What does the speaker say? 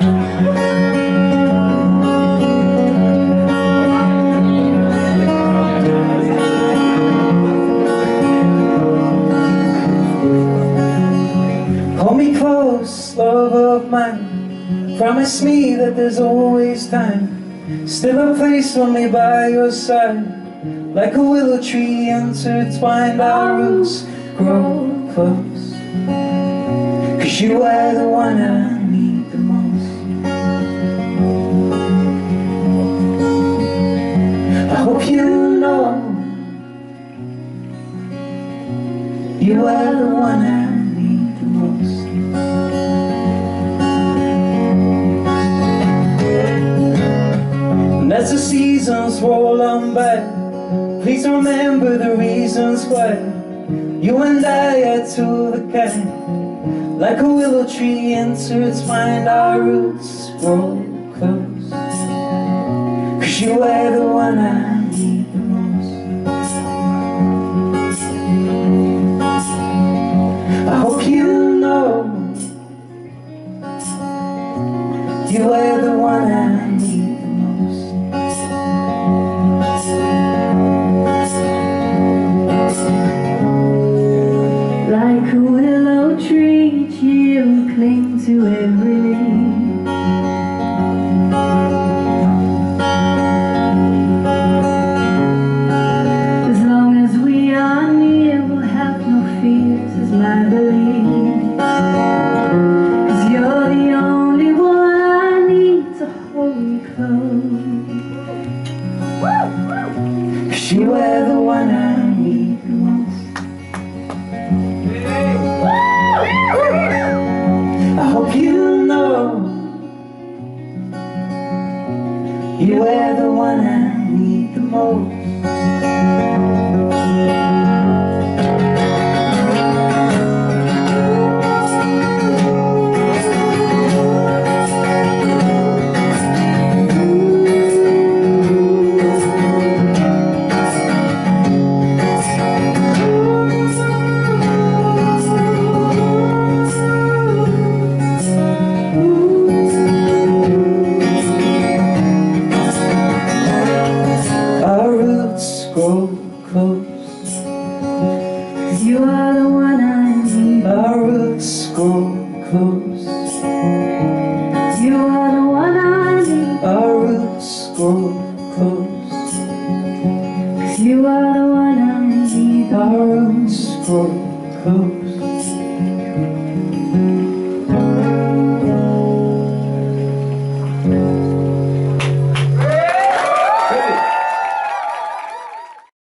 Hold me close, love of mine. Promise me that there's always time. Still a place for me by your side. Like a willow tree intertwined, our roots grow close. 'Cause you are the one I need the most. I hope you know you are the one I need the most. And as the seasons roll on by, please remember the reasons why you and I are two of a kind. Like a willow tree intertwined, our roots grow close. 'Cause you are the one I need the most. I hope you know you are the one I need the most. Like a willow tree, you cling to every leaf. As long as we are near, we'll have no fears, is my belief. 'Cause you're the only one I need to hold me close. 'Cause you are the one I need the most. I hope you know you are the one I need the most.